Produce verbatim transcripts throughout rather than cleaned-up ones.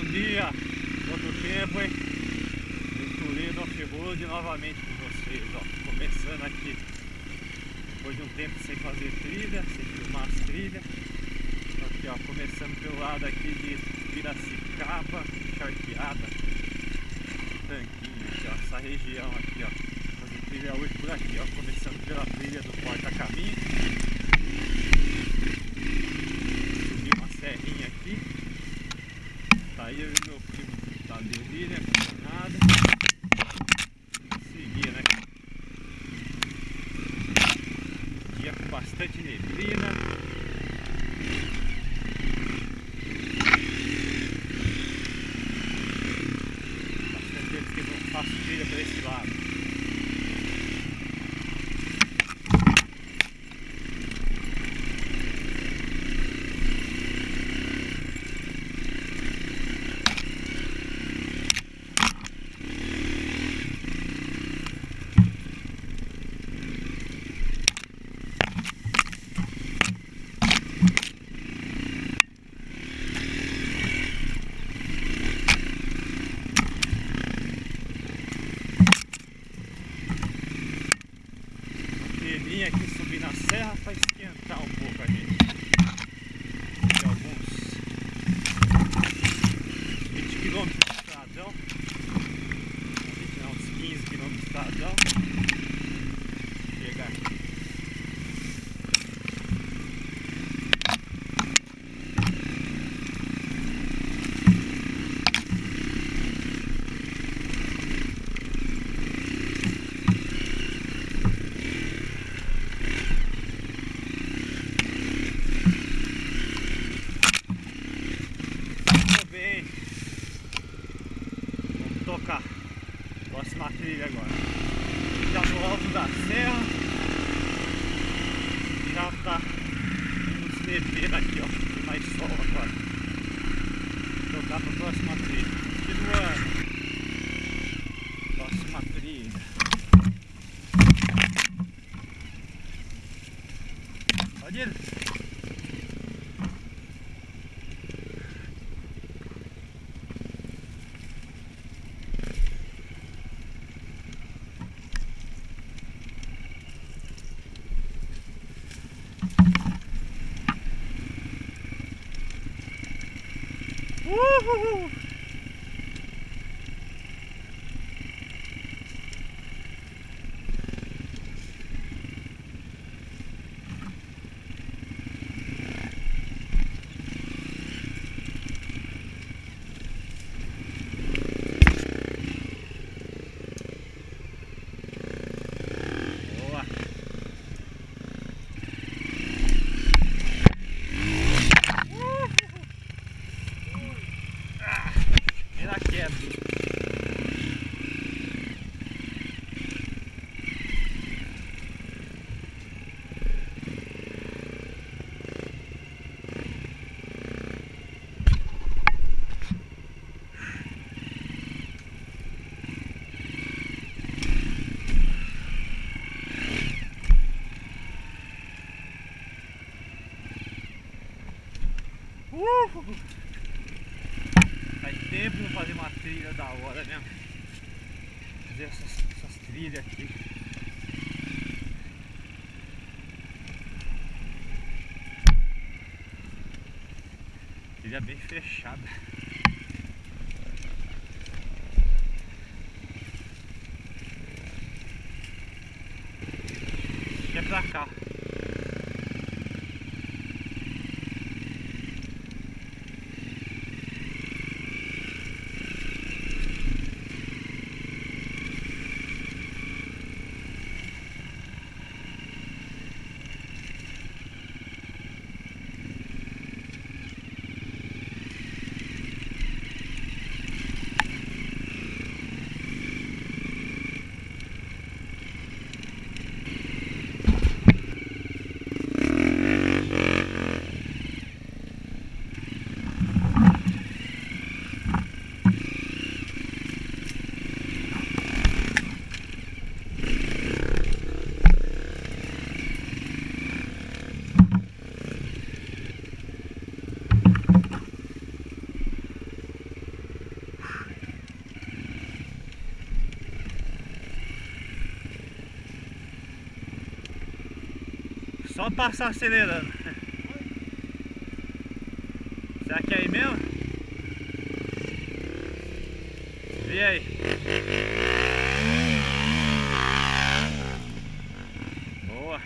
Bom dia, quanto tempo, hein? Aventureiro Off-Road novamente com vocês, ó. Começando aqui, depois de um tempo sem fazer trilha, sem filmar as trilhas. Aqui, ó, começando pelo lado aqui de Piracicaba, Charqueada, Tanquinho, aqui, ó, essa região aqui, ó. Fazer trilha hoje por aqui, ó, começando pela trilha do Porta Caminho. Subir uma serrinha aqui. Tá aí eu e meu primo tá ali, né? Nada. Seguir, né? Dia com bastante neblina. Bastante tempo que eu não faço trilha para esse lado. Vim aqui subir na serra para esquentar um pouco a gente. Tem alguns vinte quilômetros de estradão, vinte não, uns quinze quilômetros de estradão. Chega aqui. Tocar próxima trilha agora. Já no alto da serra, já tá nos neblina aqui, ó. Tem mais sol agora. Tocar pra próxima trilha. Continuando. Próxima trilha. Pode ir. Uhul. Boa. Era quieto. Uh! Faz tempo não fazer uma trilha da hora, né? Fazer essas, essas trilhas aqui. Trilha bem fechada. Acho que é pra cá. Só passar acelerando. Será que é aí mesmo? Vê aí. Boa.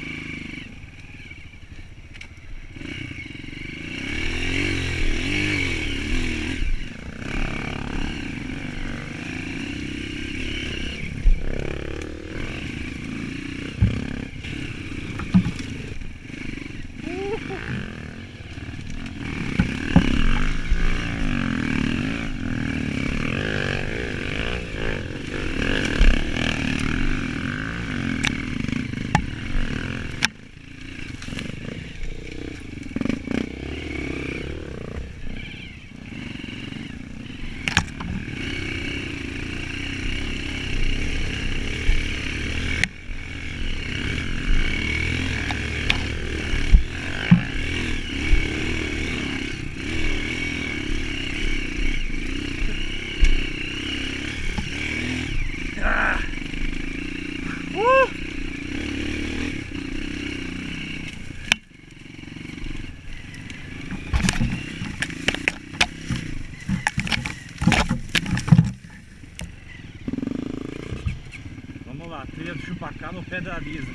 Vamos lá, trilha do Chupacá no Pedra Lisa.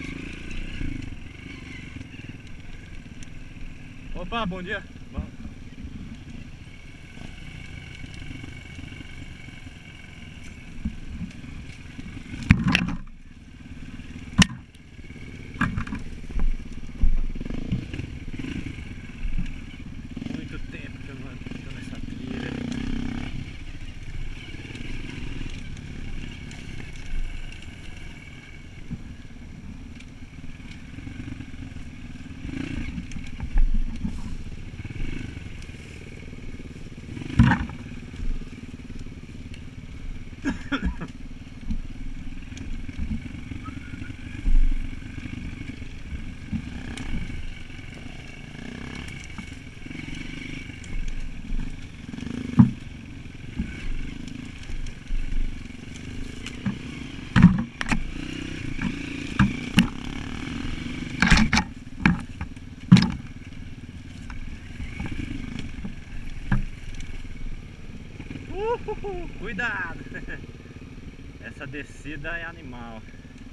Opa, bom dia. Bom. Muito tempo que eu não estou nessa trilha. Uhul, cuidado! Essa descida é animal.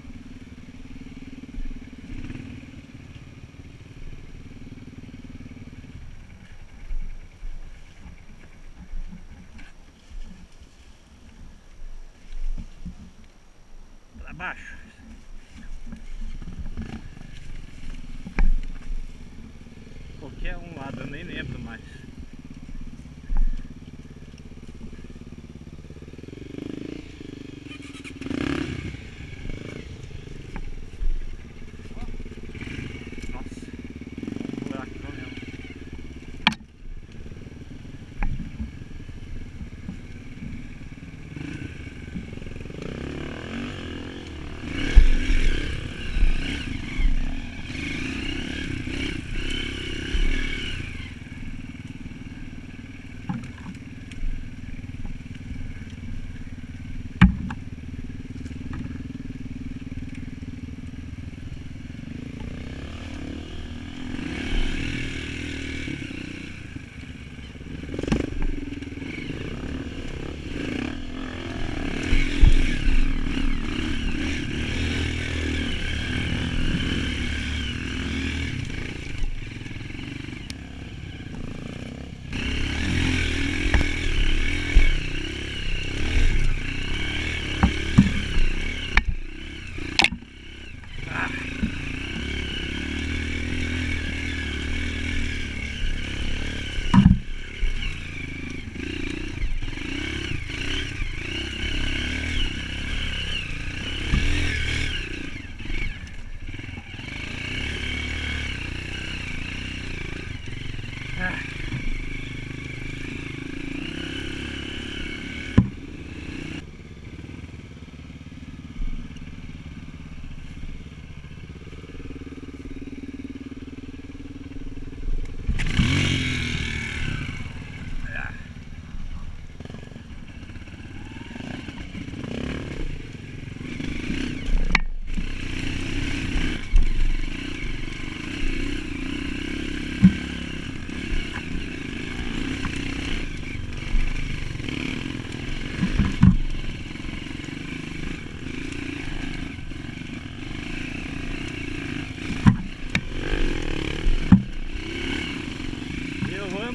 Pra baixo. Qualquer um lado, eu nem lembro mais.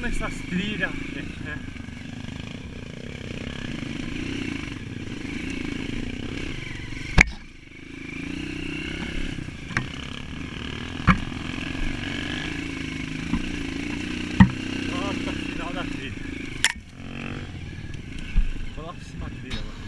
nessas trilhas, né? Nossa, final da trilha. Próxima trilha agora.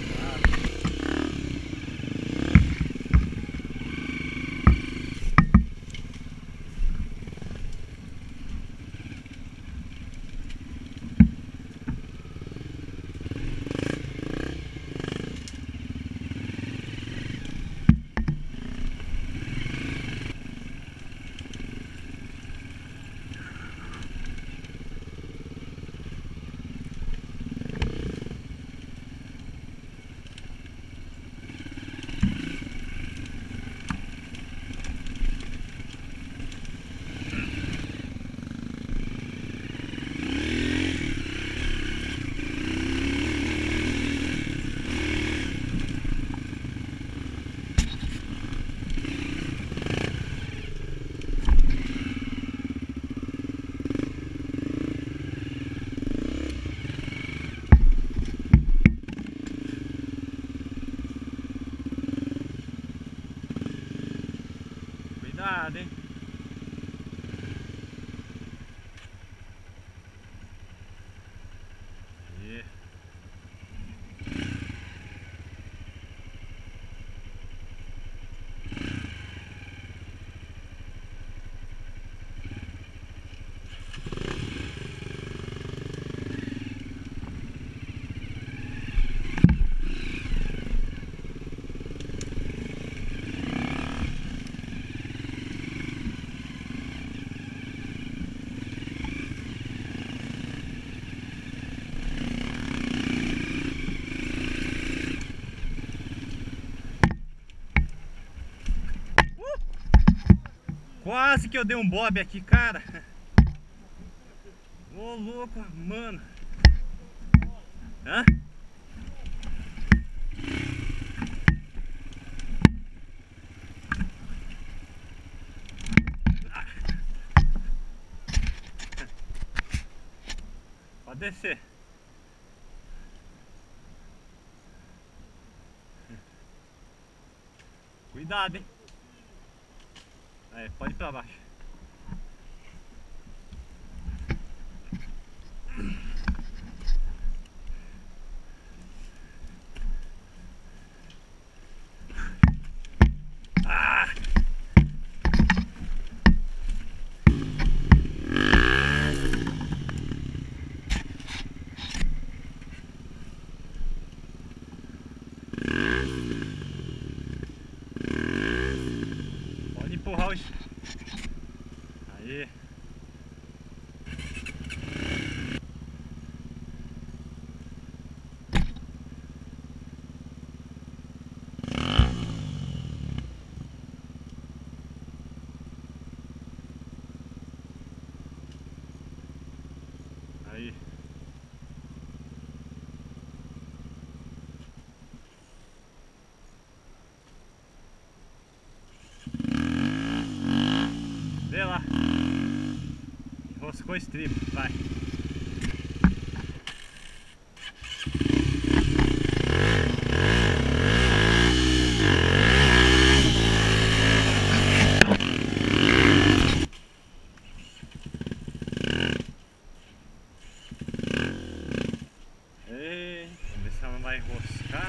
Cuidado, hein? Aí. Quase que eu dei um bob aqui, cara. Ô louco, mano. Hã? Pode descer. Cuidado, hein? É, pode ir pra baixo. Ah! Pode empurrar os... Aí. Aí. Vê lá. Roscou estribo, vai. Ei, vamos ver se ela não vai enroscar.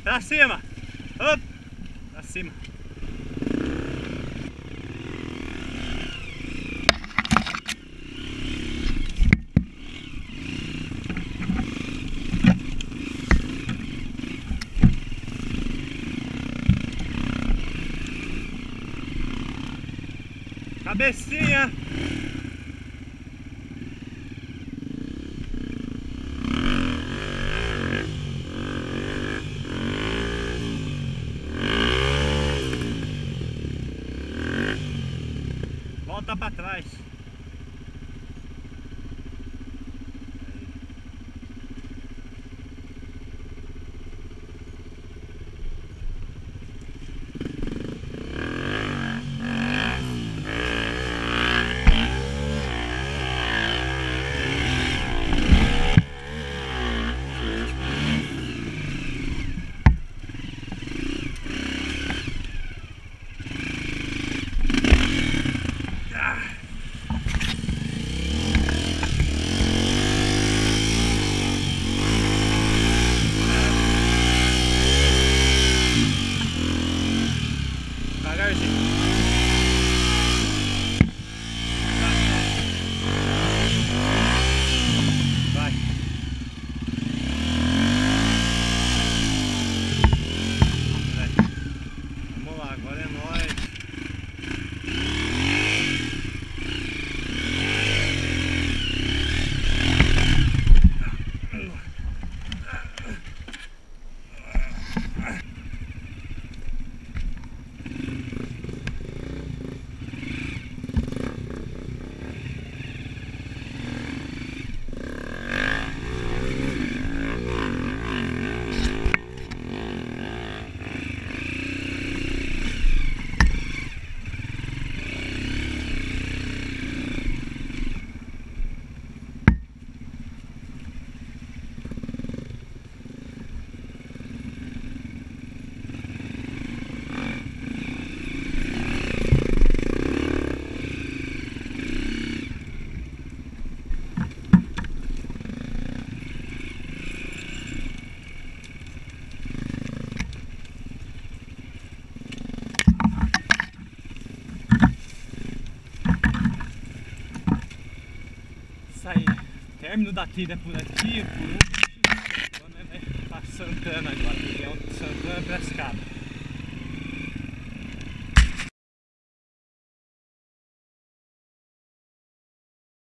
Pra cima! Up! Pra cima! Cabecinha! Volta pra trás. Devagarzinho. Vai. Vai. Vamos lá, agora é nóis. Isso aí, término da trilha por aqui, por último. Agora vai pra Santana agora, região de Santana Piracicaba.